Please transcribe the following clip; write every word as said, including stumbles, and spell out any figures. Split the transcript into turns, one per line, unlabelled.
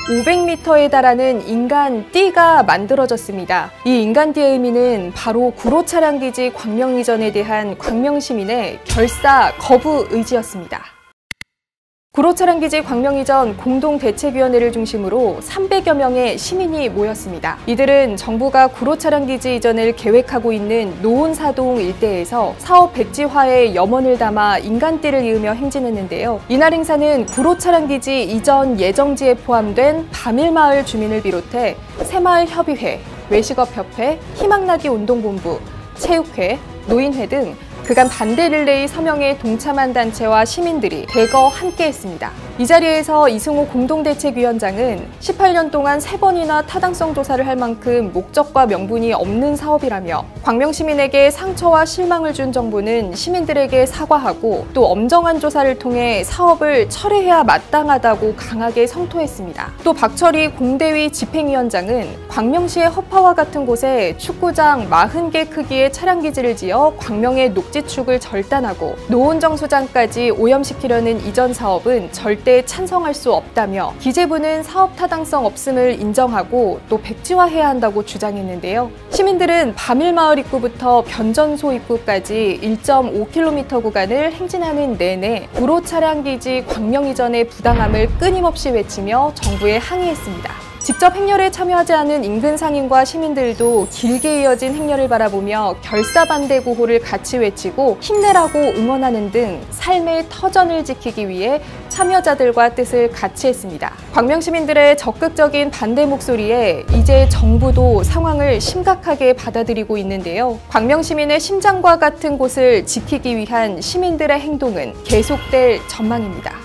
오백 미터에 달하는 인간띠가 만들어졌습니다. 이 인간띠의 의미는 바로 구로차량기지 광명이전에 대한 광명시민의 결사 거부 의지였습니다. 구로차량기지 광명이전 공동대책위원회를 중심으로 삼백여 명의 시민이 모였습니다. 이들은 정부가 구로차량기지 이전을 계획하고 있는 노원사동 일대에서 사업 백지화에 염원을 담아 인간띠를 이으며 행진했는데요. 이날 행사는 구로차량기지 이전 예정지에 포함된 바밀마을 주민을 비롯해 새마을협의회, 외식업협회, 희망나기 운동본부, 체육회, 노인회 등 그간 반대 릴레이 서명에 동참한 단체와 시민들이 대거 함께했습니다. 이 자리에서 이승호 공동대책위원장은 십팔 년 동안 세 번이나 타당성 조사를 할 만큼 목적과 명분이 없는 사업이라며 광명 시민에게 상처와 실망을 준 정부는 시민들에게 사과하고 또 엄정한 조사를 통해 사업을 철회해야 마땅하다고 강하게 성토했습니다. 또 박철희 공대위 집행위원장은 광명시의 허파와 같은 곳에 축구장 사십 개 크기의 차량기지를 지어 광명의 녹지축을 절단하고 노원정수장까지 오염시키려는 이전 사업은 절대 찬성할 수 없다며 기재부는 사업 타당성 없음을 인정하고 또 백지화해야 한다고 주장했는데요. 시민들은 바밀마을 입구부터 변전소 입구까지 일 점 오 킬로미터 구간을 행진하는 내내 구로차량기지 광명이전의 부당함을 끊임없이 외치며 정부에 항의했습니다. 직접 행렬에 참여하지 않은 인근 상인과 시민들도 길게 이어진 행렬을 바라보며 결사 반대 구호를 같이 외치고 힘내라고 응원하는 등 삶의 터전을 지키기 위해 참여자들과 뜻을 같이 했습니다. 광명 시민들의 적극적인 반대 목소리에 이제 정부도 상황을 심각하게 받아들이고 있는데요. 광명 시민의 심장과 같은 곳을 지키기 위한 시민들의 행동은 계속될 전망입니다.